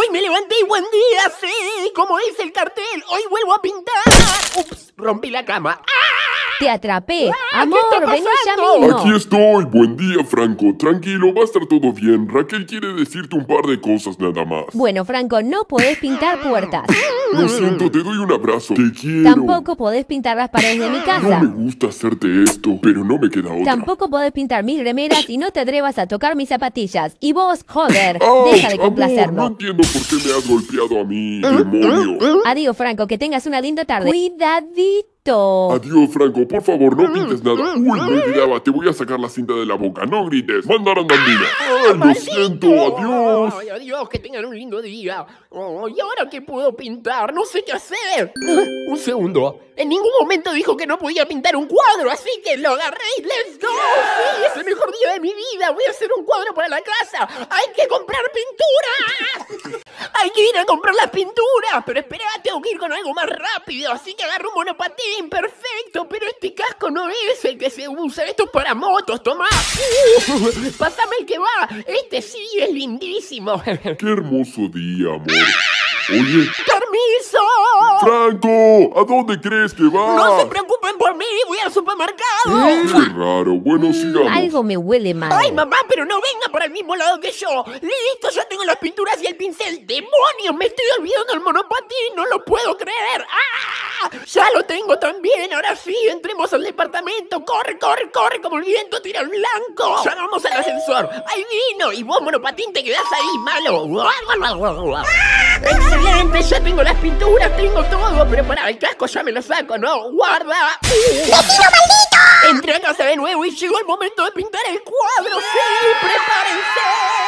me levanté y buen día, sí, como dice el cartel, hoy vuelvo a pintar. Ups, rompí la cama. Te atrapé. Amor, vení ya pasando? mismo. Aquí estoy. Buen día, Franco. Tranquilo, va a estar todo bien. Raquel quiere decirte un par de cosas nada más. Bueno, Franco, no podés pintar puertas. Lo siento, te doy un abrazo. Te quiero. Tampoco podés pintar las paredes de mi No casa. me gusta hacerte esto, pero no me queda otra. Tampoco podés pintar mis remeras y no te atrevas a tocar mis zapatillas. Y vos, joder, ¡Auch! deja de Amor, complacerme. no entiendo por qué me has golpeado a mí, demonio. Adiós, Franco, que tengas una linda tarde. Cuidadito. Adiós, Franco, por favor, no pintes nada. Uy, me olvidaba, te voy a sacar la cinta de la boca. No grites. Manda Arandandina. Ay, lo siento, adiós. Ay, adiós, que tengan un lindo día. Oh, ¿y ahora qué puedo pintar? No sé qué hacer. Un segundo. En ningún momento dijo que no podía pintar un cuadro, así que lo agarré y ¡let's go! Sí, es el mejor día de mi vida. Voy a hacer un cuadro para la casa. ¡Hay que comprar pintura! ¡Hay que ir a comprar las pinturas! Pero espera, tengo que ir con algo más rápido. Así que agarro un monopatín. Perfecto, pero este casco no es el que se usa. Esto es para motos, tomá. Pásame el que va. Este sí es lindísimo. Qué hermoso día, amor. Oye, ¡Permiso! Franco, ¿a dónde crees que vas? No se preocupen por mí, voy al supermercado. Qué raro. Bueno, sigamos. Algo me huele mal. Ay, mamá, pero no venga por el mismo lado que yo. Listo, ya tengo las pinturas y el pincel. ¡Demonios! Me estoy olvidando el monopatín, no lo puedo creer. ¡Ah! Ya lo tengo también. Ahora sí, entremos al departamento. Corre, corre, corre, como el viento tira al blanco. Llamamos al ascensor. Ahí vino. Y vos, monopatín, te quedás ahí, malo. Excelente, ya tengo las pinturas, tengo todo. Pero pará, el casco ya me lo saco, ¿no? ¡Guarda! ¡Vecino maldito! Entré a casa de nuevo y llegó el momento de pintar el cuadro. ¡Sí! ¡Prepárense!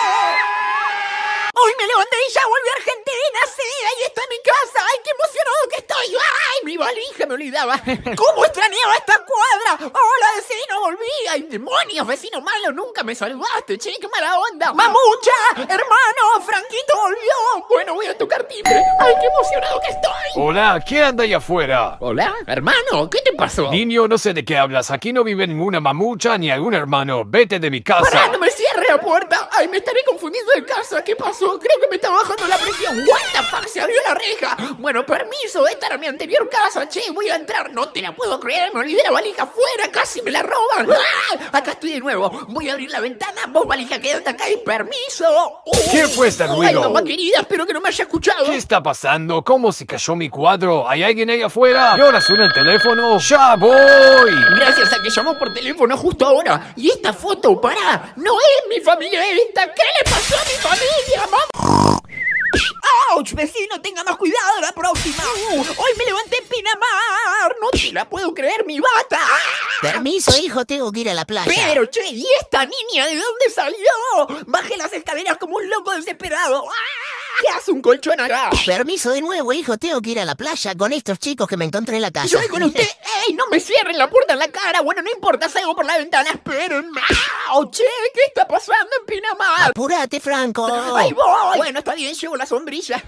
Hoy me levanté y ya volví a Argentina. ¡Sí! ¡Ahí está mi casa! ¡Ay, qué emocionado que estoy! ¡Ay, mi valija! Me olvidaba. ¿Cómo extrañaba esta cuadra? ¡Hola, vecino! ¡Volví! ¡Ay, demonios! Vecino malo, nunca me saludaste. Che, qué mala onda. ¡Mamucha! ¡Hermano! ¡Franquito volvió! Bueno, voy a tocar timbre. ¡Ay, qué emocionado que estoy! Hola, ¿quién anda ahí afuera? Hola, hermano. ¿Qué te pasó? Niño, no sé de qué hablas. Aquí no vive ninguna mamucha ni algún hermano. Vete de mi ¡Pará, casa. no me cierre la puerta! ¡Ay, me estaré confundiendo de casa! ¿Qué pasó? Creo que me está bajando la presión. ¿What the fuck? Se abrió la reja. Bueno, permiso, esta era mi anterior casa. Che, voy a entrar. No te la puedo creer. Me olvidé la valija afuera. Casi me la roban. ¡Ah! Acá estoy de nuevo. Voy a abrir la ventana. Vos, valija, quédate acá y permiso. ¿Qué fue este Ay, ruido? mamá querida, espero que no me haya escuchado. ¿Qué está pasando? ¿Cómo se cayó mi cuadro? ¿Hay alguien ahí afuera? ¿Y ahora suena el teléfono? ¡Ya voy! Gracias a que llamó por teléfono justo ahora. Y esta foto, pará, no es mi familia esta. ¿Qué le pasó a mi familia, mamá? ¡Auch! Vecino, tenga más cuidado la próxima. Hoy me levanté en Pinamar. No te la puedo creer, mi bata. Permiso, hijo, tengo que ir a la playa. Pero, che, ¿y esta niña de dónde salió? Bajé las escaleras como un loco desesperado. ¿Qué hace un colchón acá? Permiso de nuevo, hijo, tengo que ir a la playa con estos chicos que me encontré en la casa. Yo voy con usted. ¡Ey, no me cierren la puerta en la cara! Bueno, no importa, salgo por la ventana. Espérenme. ¡Au! Che, ¿qué está pasando en Pinamar? Apúrate, Franco. ¡Ahí voy! Bueno, está bien, llevo la sombrilla.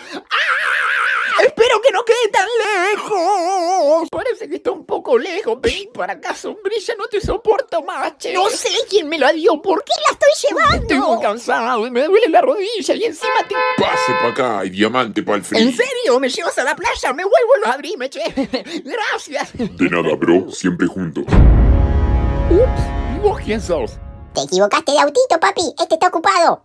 ¡Ah! ¡Espero que no quede tan lejos! Parece que está un poco lejos. Vení para acá, sombrilla, no te soporto más, che. No sé quién me la dio. ¿Por qué la estoy llevando? Estoy muy cansado y me duele la rodilla y encima te... Pase para acá, hay diamante para el frío. ¿En serio? ¿Me llevas a la playa? Me vuelvo a abrirme, che. Gracias. De nada, bro, siempre juntos. Ups, ¿y vos quién sos? Te equivocaste de autito, papi. Este está ocupado.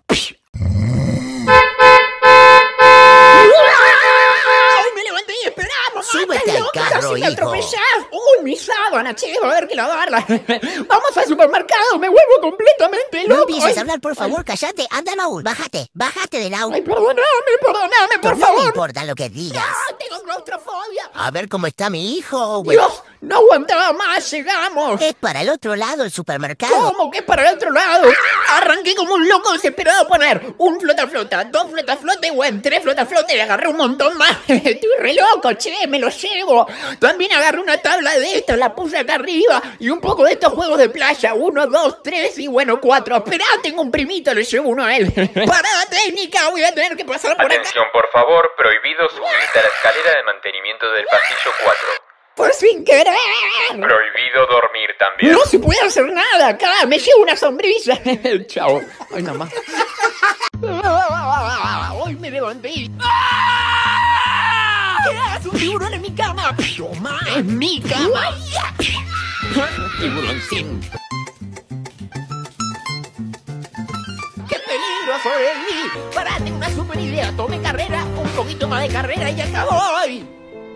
¡Ay, me levanté y esperamos! Súbete ¡Estás al loca! carro, ¡Casi me hijo. atropellás! ¡Uy, mi sábana, che! Va a haber que lavarla. ¡Vamos al supermercado! ¡Me vuelvo completamente loco! No empieces Ay, a hablar, por favor, cállate. Anda, Maúl, bájate del auto. ¡Ay, perdóname, por No me favor! importa lo que digas. ¡Ah, tengo claustrofobia! A ver cómo está mi hijo, güey. ¡Dios! ¡No aguantaba más! ¡Llegamos! Es para el otro lado el supermercado. ¿Cómo que es para el otro lado? Arranqué como un loco desesperado a poner un flota-flota, dos flota-flota y bueno, tres flota-flota y agarré un montón más. Estoy re loco, che, me lo llevo. También agarré una tabla de estas, la puse acá arriba y un poco de estos juegos de playa. 1, 2, 3 y bueno, 4. Esperá, tengo un primito, le llevo uno a él. Parada técnica, voy a tener que pasar por acá. Atención, por favor, prohibido subirte a la escalera de mantenimiento del pasillo 4. ¡Por sin querer! Prohibido dormir también. No se puede hacer nada acá. Me llevo una sombrilla. Chao. Ay, mamá. Hoy me levanté. ¿Qué haces? Un tiburón en mi cama. Toma. Es mi cama. Tiburoncín. ¡Qué peligro sobreviví! Pará, tengo una super idea. Tomé carrera, un poquito más de carrera y acabó hoy.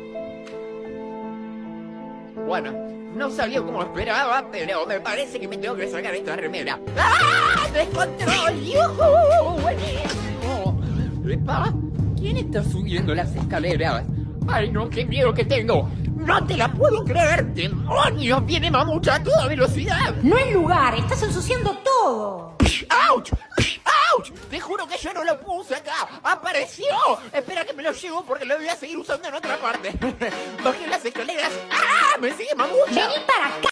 Bueno, no salió como esperaba, pero me parece que me tengo que sacar esta remera. ¡Ah! ¡Descontrol! ¡Yuhu! ¡Buenísimo! ¡Epa! ¿Quién está subiendo las escaleras? ¡Ay, no! ¡Qué miedo que tengo! ¡No te la puedo creer! ¡Demonios! ¡Viene Mamucha a toda velocidad! No hay lugar, estás ensuciando todo. ¡Auch! ¡Auch! Te juro que yo no lo puse acá. ¡Apareció! Espera que me lo llevo porque lo voy a seguir usando en otra parte. Bajé las escaleras. ¡Ah! ¡Me sigue Mamucha! Vení para acá.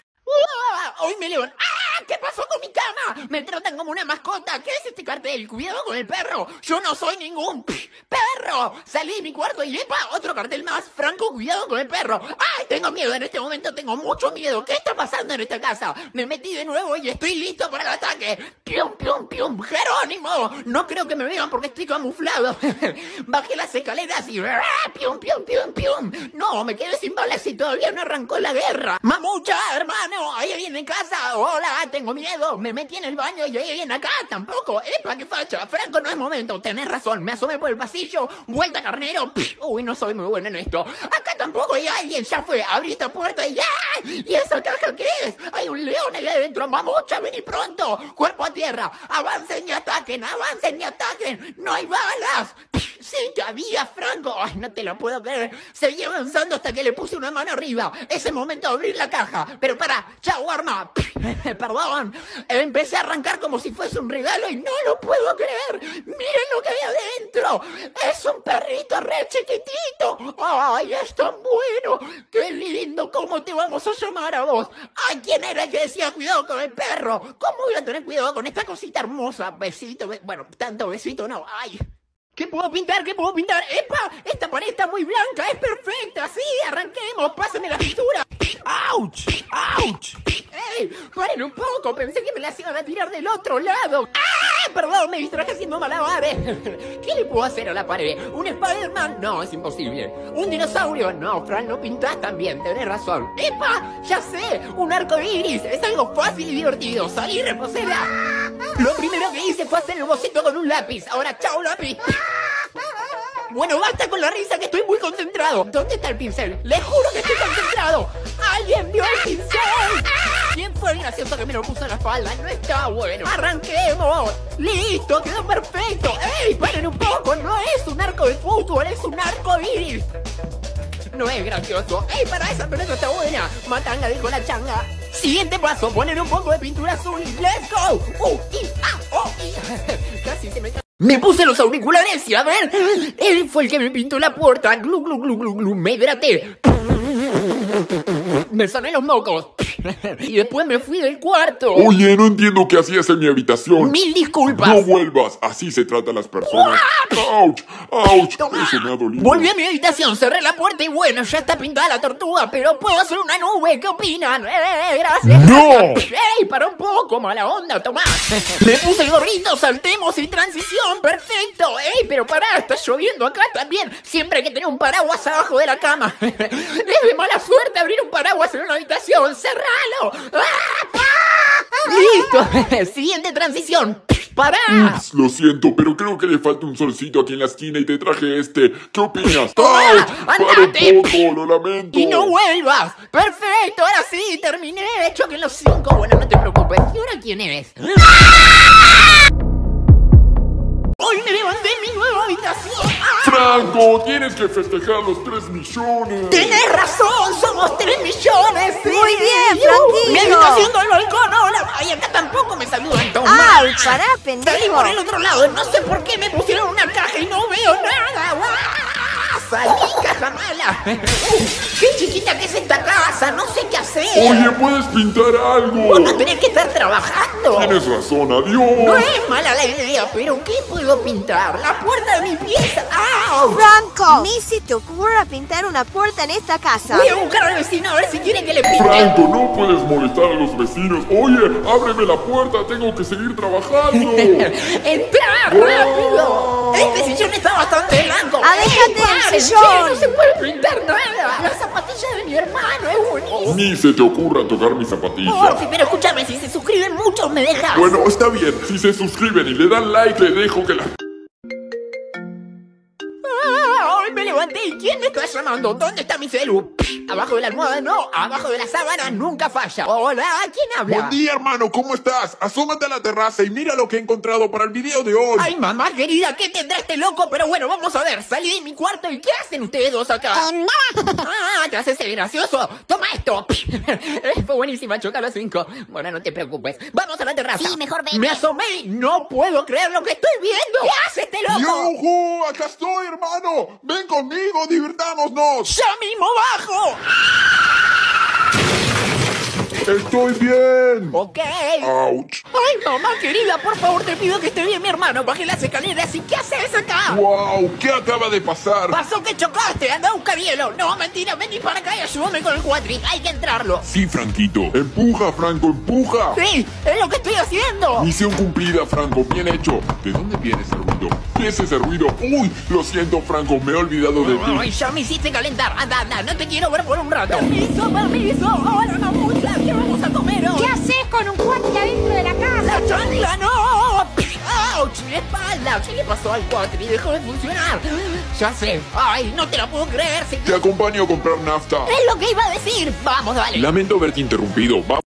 Hoy me levanto. ¡Ah! ¿Qué pasó con mi cama? Me tratan como una mascota. ¿Qué es este cartel? Cuidado con el perro. Yo no soy ningún perro. Salí de mi cuarto y ¡epa! Otro cartel más. Franco, cuidado con el perro. ¡Ay! Tengo miedo en este momento. Tengo mucho miedo. ¿Qué está pasando en esta casa? Me metí de nuevo y estoy listo para el ataque. ¡Pium, pium, pium! ¡Jerónimo! No creo que me vean porque estoy camuflado. Bajé las escaleras y ¡pium, pium, pium, pium! No, me quedé sin balas y todavía no arrancó la guerra. ¡Mamucha, hermano! ¿Hay alguien en casa? Hola, tengo miedo. Me metí en el baño y hay alguien acá. Tampoco. ¡Epa, qué facha! Franco, no es momento. Tenés razón. Me asomé por el pasillo. Vuelta carnero. Uy, no soy muy bueno en esto. Acá tampoco hay alguien. Ya fue. Abrí esta puerta y ¡ya! ¿Y esa caja qué es? Hay un león ahí adentro. Mamucha, vení pronto. Cuerpo a tierra. Avancen y ataquen. Avancen y ataquen. No hay balas. Sí que había, Franco. Ay, no te lo puedo creer. Seguí avanzando hasta que le puse una mano arriba. Ese momento de abrir la caja. Pero para, chau, arma. Perdón. Empecé a arrancar como si fuese un regalo y no lo puedo creer. Miren lo que hay adentro. Es un perrito re chiquitito. Ay, es tan bueno. Qué lindo. ¿Cómo te vamos a llamar a vos? Ay, ¿quién era el que decía cuidado con el perro? ¿Cómo voy a tener cuidado con esta cosita hermosa? Besito, bueno, tanto besito no. Ay. ¿Qué puedo pintar? ¿Qué puedo pintar? ¡Epa! Esta pared está muy blanca, es perfecta. Sí, arranquemos, pásame la pintura. ¡Auch! ¡Auch! ¡Ey! ¡Paren un poco! Pensé que me las iban a tirar del otro lado. ¡Ah! Perdón, me distraje haciendo malabares. ¿Qué le puedo hacer a la pared? ¿Un Spider-Man? No, es imposible. ¿Un dinosaurio? No, Fran, no pintás también, tenés razón. ¡Epa! ¡Ya sé! ¡Un arco iris! Es algo fácil y divertido. Salí, reposera. Lo primero que hice fue hacer el boceto con un lápiz. Ahora, chao, lápiz. Bueno, basta con la risa que estoy muy concentrado. ¿Dónde está el pincel? Les juro que estoy concentrado. ¡Alguien vio el pincel! ¿Quién fue el gracioso que me lo puso en la espalda? No está bueno. ¡Arranquemos! ¡Listo! ¡Quedó perfecto! ¡Ey! ¡Paren un poco! No es un arco de fútbol, es un arco iris. No es gracioso. ¡Ey! Para esa pelota está buena. Matanga, dijo la changa. Siguiente paso, poner un poco de pintura azul. ¡Let's go! Casi se me puse los auriculares y a ver. Él fue el que me pintó la puerta. Glu, glu, glu, glu, glu. Me hidraté. Me sané los mocos. Y después me fui del cuarto. Oye, no entiendo qué hacías en mi habitación. Mil disculpas. No vuelvas, así se trata a las personas. ¡Auch! ¡Auch! Eso me ha dolido. Volví a mi habitación, cerré la puerta y bueno, ya está pintada la tortuga, pero puedo hacer una nube. ¿Qué opinan? Gracias. ¡No! ¡Ey! Para un poco, mala onda, tomá. Me puse el gorrito, saltemos y transición. ¡Perfecto! ¡Ey! Pero pará, está lloviendo acá también. Siempre hay que tener un paraguas abajo de la cama. Es de mala suerte abrir un paraguas en una habitación. ¡Cerralo! ¡Listo! Siguiente transición. ¡Pará! Lo siento, pero creo que le falta un solcito aquí en la esquina y te traje este. ¿Qué opinas? ¡Ah! ¡Para un ¡Andate! poco! ¡Lo lamento! ¡Y no vuelvas! ¡Perfecto! Ahora sí, terminé. Choquen los 5. Bueno, no te preocupes. ¿Y ahora quién eres? Hoy me levanté en mi nueva habitación. ¡Franco! Tienes que festejar los 3 millones. ¡Tenés razón! ¡Somos 3 millones! ¡Sí! Muy bien, Franquillo. ¡Mi habitación del balcón! ¡Hola! ¡Ay, acá tampoco me saludan! ¡Toma! ¡Ay, pará, Salí pendejo! por el otro lado. No sé por qué me pusieron una caja y no veo nada. ¡Ah! ¡Salí, caja mala! ¡Qué chiquita que es esta casa! No sé qué hacer. Oye, ¿puedes pintar algo? Vos no tenés que estar trabajando. Tienes razón, No adiós. es mala la idea, pero ¿qué puedo pintar? La puerta de mi pieza. ¡Au! ¡Franco! ¡Franco! Ni se te ocurra pintar una puerta en esta casa. Voy a buscar al vecino a ver si quieren que le pinte. Franco, no puedes molestar a los vecinos. Oye, ábreme la puerta, tengo que seguir trabajando. ¡Entra rápido! Este sillón está bastante blanco. ¡Aléjate del sillón! Che, no se puede pintar nada. La zapatilla de mi hermano es buenísima. Ni se te ocurra tocar mi zapatilla. Porfi, pero escúchame, si se suscriben muchos me dejas. Bueno, está bien. Si se suscriben y le dan like, le dejo que la... ¡Ay, me levanté! ¿Y quién me está llamando? ¿Dónde está mi celu? Abajo de la almohada no, abajo de la sábana nunca falla. Hola, ¿quién habla? Buen día, hermano, ¿cómo estás? Asómate a la terraza y mira lo que he encontrado para el video de hoy. Ay, mamá querida, ¿qué tendrá este loco? Pero bueno, vamos a ver, salí de mi cuarto y ¿qué hacen ustedes dos acá? Nada. Ah, te haces el gracioso. Toma esto. Fue buenísima, choca a las 5. Bueno, no te preocupes. Vamos a la terraza. Sí, mejor vete. Me asomé y no puedo creer lo que estoy viendo. ¿Qué hace este loco? ¡Yujú! ¡Acá estoy, hermano! ¡Ven conmigo, divirtámonos! ¡Ya mismo bajo! ¡Estoy bien! Ok. ¡Auch! Ay, mamá querida, por favor te pido que esté bien mi hermano. Bajé las escaleras y ¿qué haces acá? ¡Wow! ¿Qué acaba de pasar? Pasó que chocaste, anda a buscar hielo. No, mentira, vení para acá y ayúdame con el cuatri. Hay que entrarlo. Sí, Franquito. ¡Empuja, Franco, empuja! Sí, es lo que estoy haciendo. Misión cumplida, Franco. Bien hecho. ¿De dónde viene ese ruido? ¿Qué es ese ruido? ¡Uy! Lo siento, Franco. Me he olvidado de ti. Ay, ya me hiciste calentar. Anda, anda, no te quiero ver por un rato. Permiso, permiso. Ahora mamucha, ¿qué vamos a comer hoy? ¿Qué haces con un cuatri adentro de la casa? ¡La chancla, no! ¡Auch! ¡Mi espalda! ¿Qué le pasó al cuatri? Dejó de funcionar. Ya sé. Ay, no te la puedo creer. Te acompaño a comprar nafta. Es lo que iba a decir. Vamos, dale. Lamento haberte interrumpido.